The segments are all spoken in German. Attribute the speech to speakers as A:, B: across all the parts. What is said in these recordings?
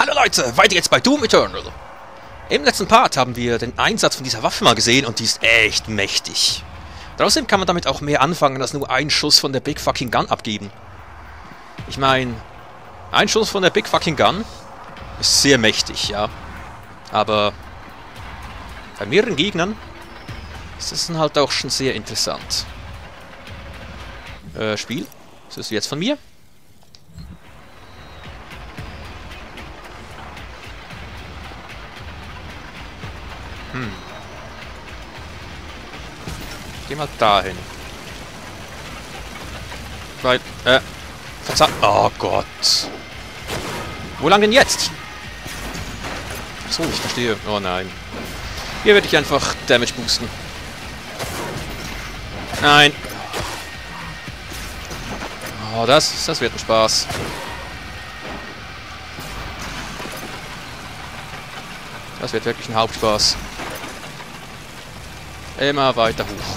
A: Hallo Leute, weiter jetzt bei Doom Eternal. Im letzten Part haben wir den Einsatz von dieser Waffe mal gesehen und die ist echt mächtig. Außerdem kann man damit auch mehr anfangen, als nur einen Schuss von der Big Fucking Gun abgeben. Ich meine, ein Schuss von der Big Fucking Gun ist sehr mächtig, ja. Aber bei mehreren Gegnern ist das dann halt auch schon sehr interessant. Spiel, was ist jetzt von mir? Geh mal dahin. Weil, verzahlt. Oh Gott. Wo lang denn jetzt? Achso, ich verstehe. Oh nein. Hier werde ich einfach Damage boosten. Nein. Oh, das wird ein Spaß. Das wird wirklich ein Hauptspaß. Immer weiter hoch.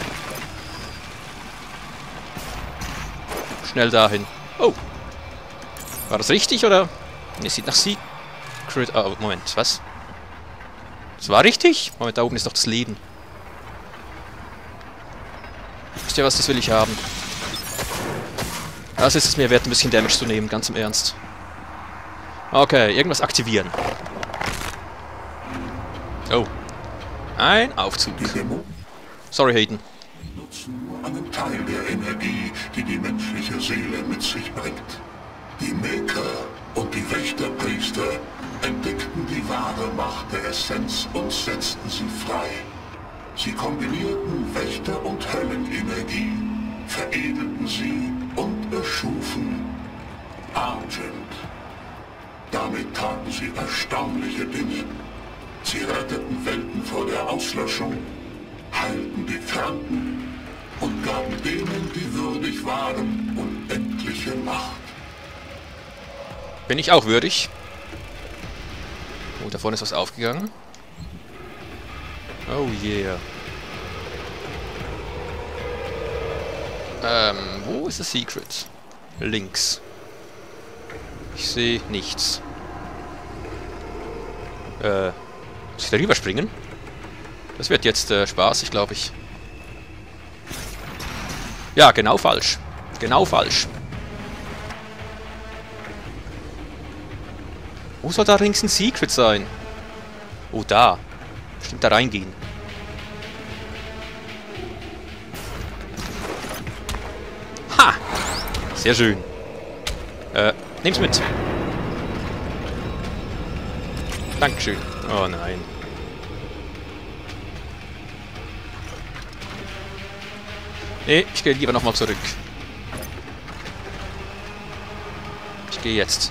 A: Schnell dahin. Oh. War das richtig, oder? Ne, sieht nach Secret... Oh, Moment, was? Das war richtig? Moment, da oben ist doch das Leben. Wisst ihr was, das will ich haben. Das ist es mir wert, ein bisschen Damage zu nehmen, ganz im Ernst. Okay, irgendwas aktivieren. Oh. Ein Aufzug. Sorry, Hayden.
B: Nutzen nur einen Teil der Energie, die die menschliche Seele mit sich bringt. Die Maker und die Wächterpriester entdeckten die wahre Macht der Essenz und setzten sie frei. Sie kombinierten Wächter- und Höllenenergie, veredelten sie und erschufen Argent. Damit taten sie erstaunliche Dinge. Sie retteten Welten vor der Auslöschung, heilten die Kranken und gaben denen, die würdig waren, unendliche Macht.
A: Bin ich auch würdig? Oh, da vorne ist was aufgegangen. Oh yeah. Wo ist das Secret? Links. Ich sehe nichts. Muss ich da rüberspringen? Das wird jetzt spaßig, glaube ich. Ja, genau falsch. Genau falsch. Wo soll da links ein Secret sein? Oh, da. Bestimmt da reingehen. Ha! Sehr schön. Nehm's mit. Dankeschön. Oh nein. Nee, ich gehe lieber nochmal zurück. Ich gehe jetzt.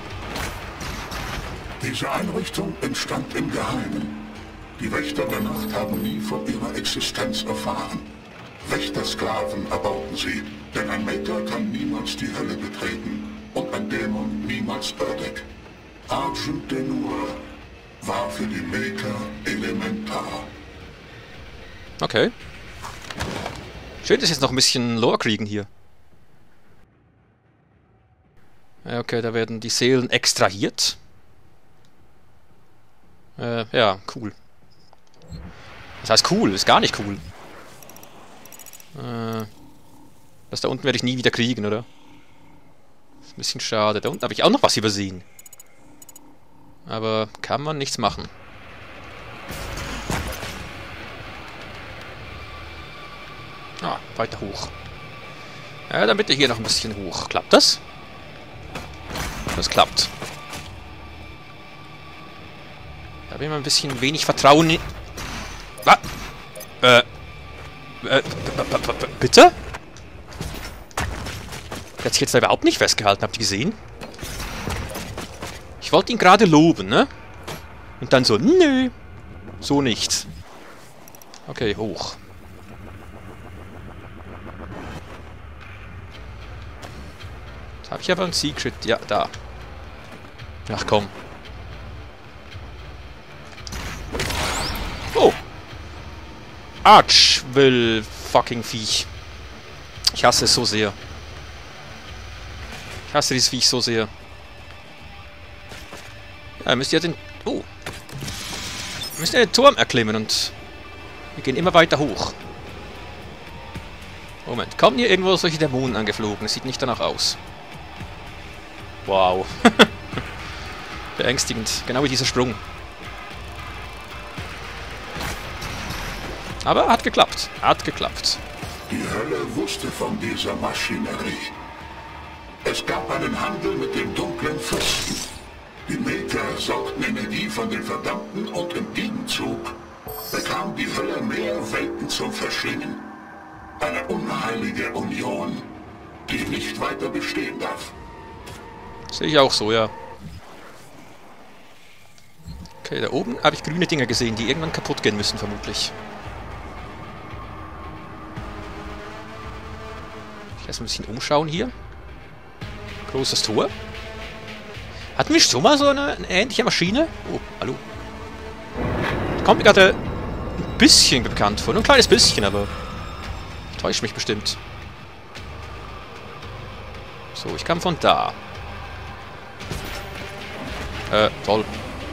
B: Diese Einrichtung entstand im Geheimen. Die Wächter der Nacht haben nie von ihrer Existenz erfahren. Wächtersklaven erbauten sie, denn ein Maker kann niemals die Hölle betreten und ein Dämon niemals Erdek. Argent Denur war für die Maker elementar.
A: Okay. Schön, dass wir jetzt noch ein bisschen Lore kriegen hier. Okay, da werden die Seelen extrahiert. Ja, cool. Das heißt cool, ist gar nicht cool. Das da unten werde ich nie wieder kriegen, oder? Ist ein bisschen schade. Da unten habe ich auch noch was übersehen. Aber kann man nichts machen. Ah, weiter hoch. Ja, dann bitte hier noch ein bisschen hoch. Klappt das? Das klappt. Da habe ich mal ein bisschen wenig Vertrauen in... Was? Bitte? Der hat sich jetzt da überhaupt nicht festgehalten, habt ihr gesehen? Ich wollte ihn gerade loben, ne? Und dann so, nö. So nicht. Okay, hoch. Jetzt habe ich aber ein Secret. Ja, da. Ach komm. Oh. Arch will fucking Viech. Ich hasse es so sehr. Ich hasse dieses Viech so sehr. Ja, müsst ihr den... Oh. Müsst ihr den Turm erklimmen und... Wir gehen immer weiter hoch. Moment, kommen hier irgendwo solche Dämonen angeflogen? Es sieht nicht danach aus. Wow. Beängstigend. Genau wie dieser Sprung. Aber hat geklappt. Hat geklappt.
B: Die Hölle wusste von dieser Maschinerie. Es gab einen Handel mit dem dunklen Fürsten. Die Maker saugten Energie von den Verdammten und im Gegenzug bekam die Hölle mehr Welten zum Verschlingen. Eine unheilige Union, die nicht weiter bestehen darf.
A: Sehe ich auch so, ja. Okay, da oben habe ich grüne Dinger gesehen, die irgendwann kaputt gehen müssen, vermutlich. Ich lasse mal ein bisschen umschauen hier. Großes Tor. Hatten wir schon mal so eine ähnliche Maschine? Oh, hallo. Kommt mir gerade ein bisschen bekannt vor. Nur ein kleines bisschen, aber... Täuscht mich bestimmt. So, ich kam von da. Toll.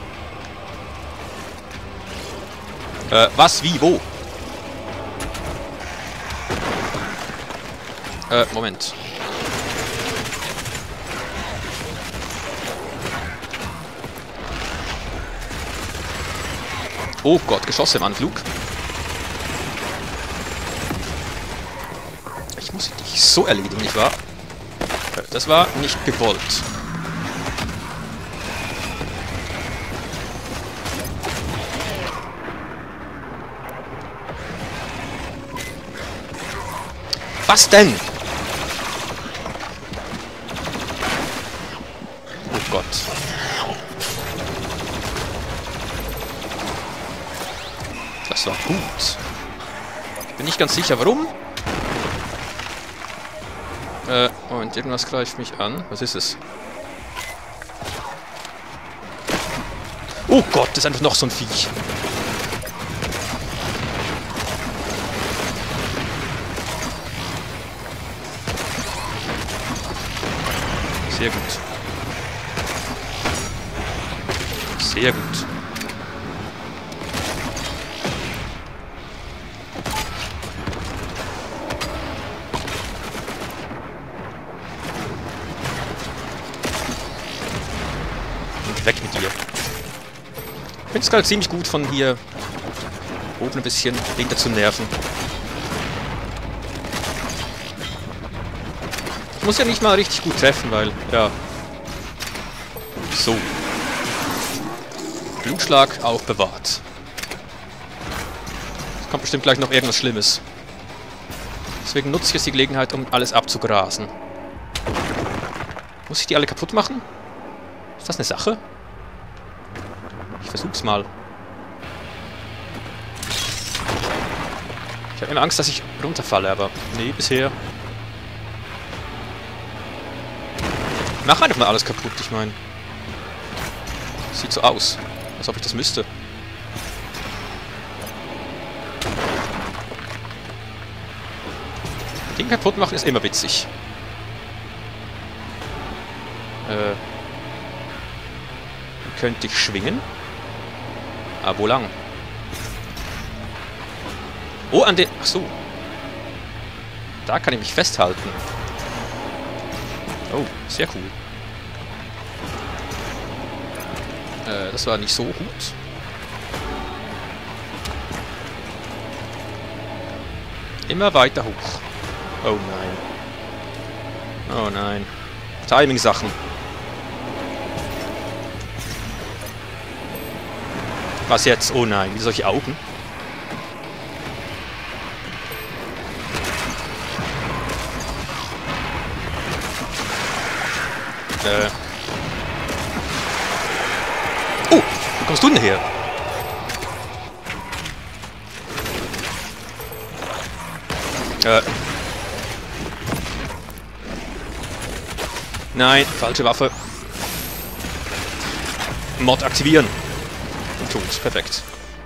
A: Was, wie, wo? Moment. Oh Gott, Geschosse im Anflug. Ich muss dich so erledigen, nicht wahr? Das war nicht gewollt. Was denn? Oh Gott. Das war gut. Ich bin nicht ganz sicher, warum. Moment, irgendwas greift mich an. Was ist es? Oh Gott, das ist einfach noch so ein Viech. Sehr gut. Sehr gut. Und weg mit dir. Ich finde es gerade ziemlich gut, von hier oben ein bisschen hinter zu nerven. Ich muss ja nicht mal richtig gut treffen, weil, ja. So. Blutschlag auch bewahrt. Es kommt bestimmt gleich noch irgendwas Schlimmes. Deswegen nutze ich jetzt die Gelegenheit, um alles abzugrasen. Muss ich die alle kaputt machen? Ist das eine Sache? Ich versuch's mal. Ich habe immer Angst, dass ich runterfalle, aber nee, bisher... Mach einfach mal alles kaputt, ich meine. Sieht so aus, als ob ich das müsste. Ding kaputt machen ist immer witzig. Könnte ich schwingen? Aber wo lang? Oh, an den... Ach so. Da kann ich mich festhalten. Oh, sehr cool. Das war nicht so gut. Immer weiter hoch. Oh nein. Oh nein. Timing-Sachen. Was jetzt? Oh nein, wie solche Augen. Oh, wo kommst du denn her? Nein, falsche Waffe. Mod aktivieren. Und tot, perfekt.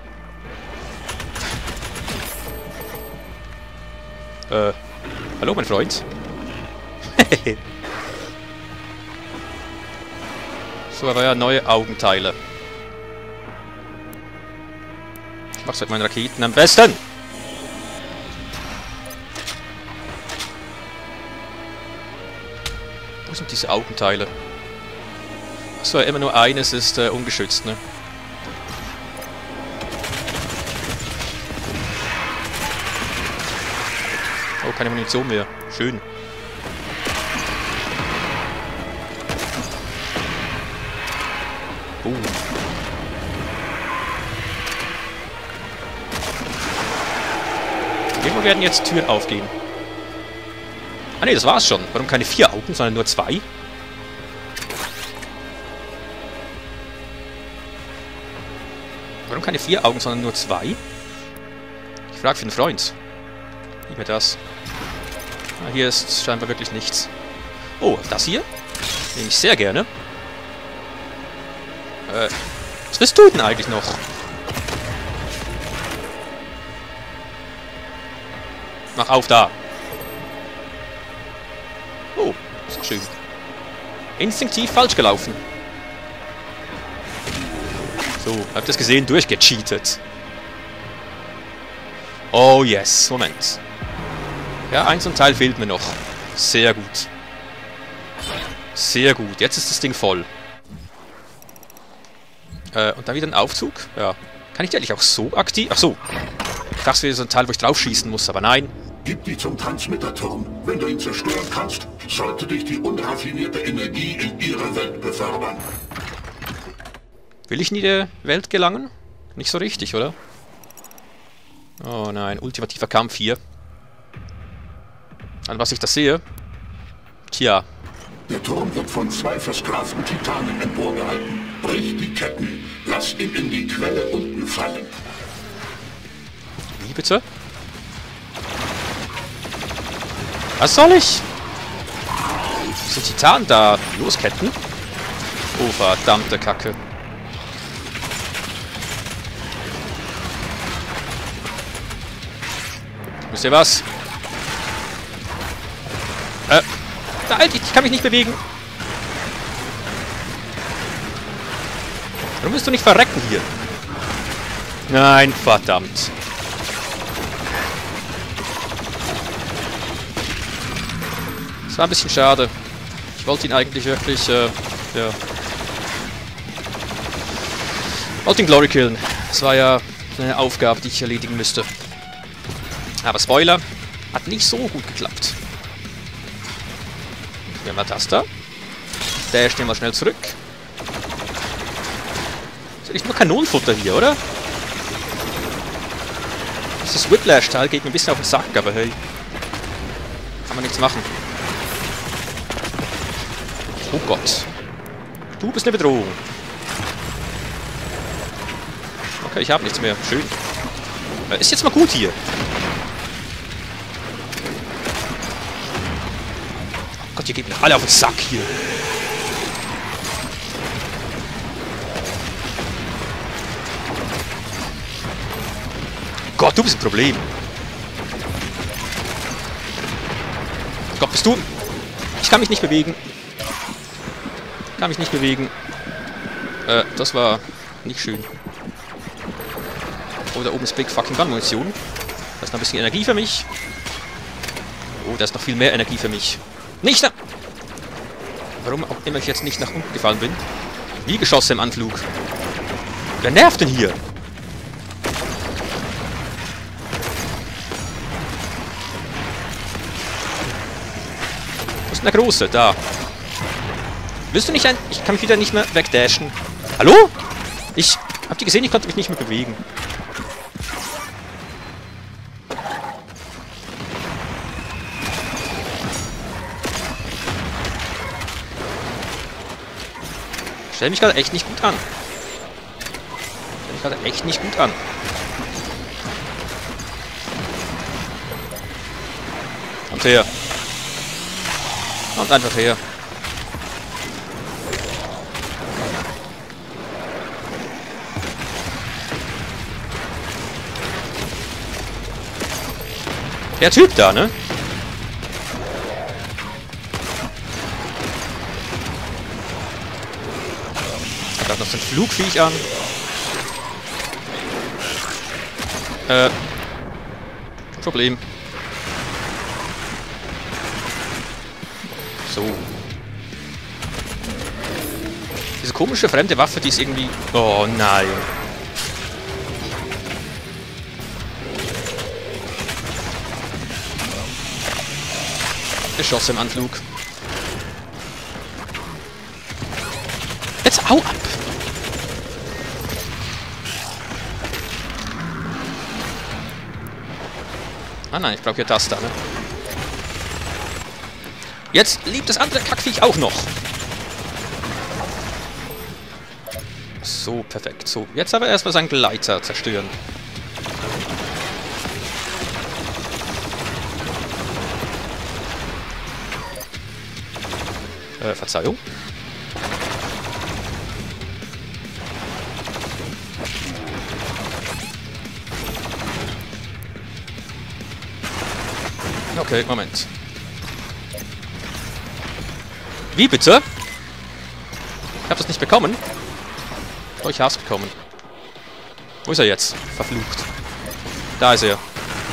A: Hallo, mein Freund. So, aber ja, neue Augenteile. Ich mach's mit meinen Raketen am besten. Wo sind diese Augenteile? Achso, immer nur eines ist ungeschützt, ne? Oh, keine Munition mehr. Schön. Irgendwo werden jetzt Türen aufgehen. Ah ne, das war's schon. Warum keine 4 Augen, sondern nur 2? Warum keine 4 Augen, sondern nur 2? Ich frage für einen Freund. Gib mir das. Ah, hier ist scheinbar wirklich nichts. Oh, das hier? Nehme ich sehr gerne. Was bist du denn eigentlich noch? Mach auf da. Oh, ist schön. Instinktiv falsch gelaufen. So, habt ihr das gesehen? Durchgecheatet. Oh yes, Moment. Ja, ein Teil fehlt mir noch. Sehr gut. Sehr gut, jetzt ist das Ding voll. Und dann wieder ein Aufzug. Ja. Kann ich die eigentlich auch so aktiv... Ach so. Ich dachte, es wäre so ein Teil, wo ich drauf schießen muss, aber nein.
B: Gib die zum Transmitterturm. Wenn du ihn zerstören kannst, sollte dich die unraffinierte Energie in ihre Welt befördern.
A: Will ich nie der Welt gelangen? Nicht so richtig, oder? Oh nein, ultimativer Kampf hier. An was ich das sehe? Tja.
B: Der Turm wird von 2 versklavten Titanen emporgehalten. Brich die Ketten. Lass ihn in die Quelle unten fallen.
A: Wie bitte? Was soll ich? Sind Titanen da? Losketten? Oh, verdammte Kacke. Wisst ihr was? Alter, ich kann mich nicht bewegen. Warum willst du nicht verrecken hier? Nein, verdammt. Das war ein bisschen schade. Ich wollte ihn eigentlich wirklich, ja. Wollte ihn Glory killen. Das war ja eine Aufgabe, die ich erledigen müsste. Aber Spoiler, hat nicht so gut geklappt. Nehmen wir das da. Dash nehmen wir schnell zurück. Ist ja nicht nur Kanonenfutter hier, oder? Dieses Whiplash-Teil geht mir ein bisschen auf den Sack, aber hey. Kann man nichts machen. Oh Gott. Du bist eine Bedrohung. Okay, ich habe nichts mehr. Schön. Ist jetzt mal gut hier. Oh Gott, ihr geht mir alle auf den Sack hier. Gott, du bist ein Problem. Gott, bist du... Ich kann mich nicht bewegen. Kann mich nicht bewegen. Das war nicht schön. Oh, da oben ist Big Fucking Gun Munition. Da ist noch ein bisschen Energie für mich. Oh, da ist noch viel mehr Energie für mich. Nicht nach... Warum auch immer ich jetzt nicht nach unten gefallen bin. Wie Geschosse im Anflug. Wer nervt denn hier? Wo ist denn der Große? Da. Willst du nicht ein... Ich kann mich wieder nicht mehr wegdashen. Hallo? Habt ihr gesehen? Ich konnte mich nicht mehr bewegen. Stell mich gerade echt nicht gut an. Stell mich gerade echt nicht gut an. Kommt her. Kommt einfach her. Der Typ da, ne? Schaut noch so ein Flugviech an. Problem. So. Diese komische fremde Waffe, die ist irgendwie... Oh nein. Geschoss im Anflug. Jetzt hau ab! Ah nein, ich brauche ja das da, ne? Jetzt liebt das andere Kackviech auch noch. So, perfekt. So, jetzt aber erstmal seinen Gleiter zerstören. Verzeihung. Okay, Moment. Wie bitte? Ich habe das nicht bekommen. Oh, ich hab's bekommen. Wo ist er jetzt? Verflucht. Da ist er.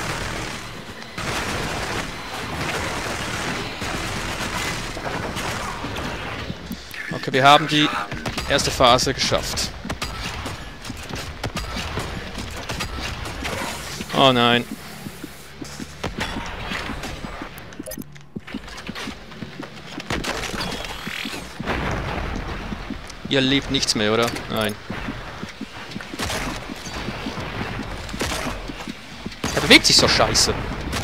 A: Okay, wir haben die erste Phase geschafft. Oh nein. Ihr lebt nichts mehr, oder? Nein. Er bewegt sich so scheiße.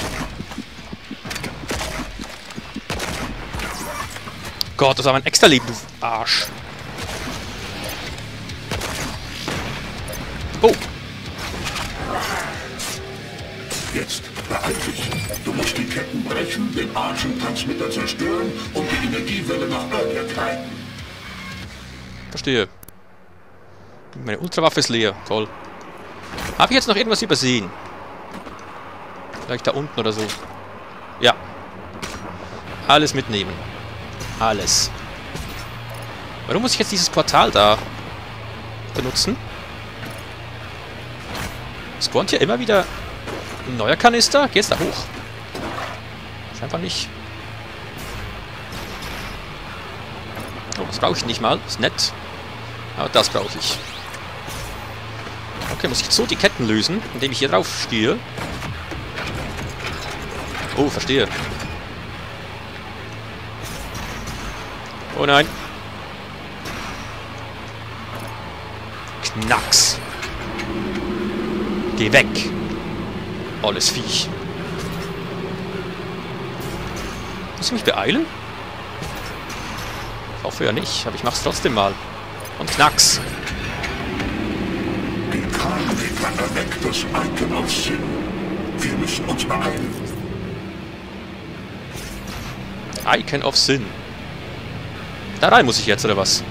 A: Gott, das war ein extra Leben, du Arsch. Oh.
B: Jetzt, beeil dich. Du musst die Ketten brechen, den Arschentransmitter zerstören und die Energiewelle nach Earth treiben.
A: Verstehe. Meine Ultrawaffe ist leer. Toll. Habe ich jetzt noch irgendwas übersehen? Vielleicht da unten oder so. Ja. Alles mitnehmen. Alles. Warum muss ich jetzt dieses Portal da benutzen? Spawnt hier immer wieder ein neuer Kanister? Geht's da hoch? Scheinbar nicht. Oh, das brauche ich nicht mal. Ist nett. Aber das brauche ich. Okay, muss ich jetzt so die Ketten lösen, indem ich hier drauf stehe. Oh, verstehe. Oh nein. Knacks. Geh weg. Alles Viech. Muss ich mich beeilen? Ich hoffe ja nicht, aber ich mach's trotzdem mal. Und knacks.
B: Die Krankenpfleger erweckt das Icon auf Sinn. Wir müssen uns beeilen.
A: Icon of Sin. Da rein muss ich jetzt, oder was?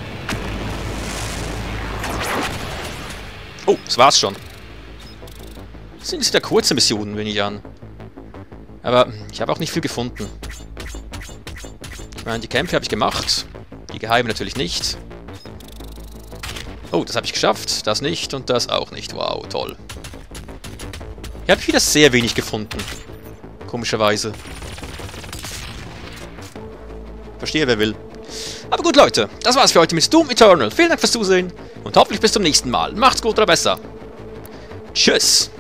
A: Oh, das war's schon. Das sind wieder kurze Missionen, wenn ich an. Aber ich habe auch nicht viel gefunden. Ich meine, die Kämpfe habe ich gemacht. Die Geheime natürlich nicht. Oh, das habe ich geschafft. Das nicht und das auch nicht. Wow, toll. Hier habe ich wieder sehr wenig gefunden. Komischerweise. Verstehe, wer will. Aber gut, Leute. Das war's für heute mit Doom Eternal. Vielen Dank fürs Zusehen. Und hoffentlich bis zum nächsten Mal. Macht's gut oder besser. Tschüss.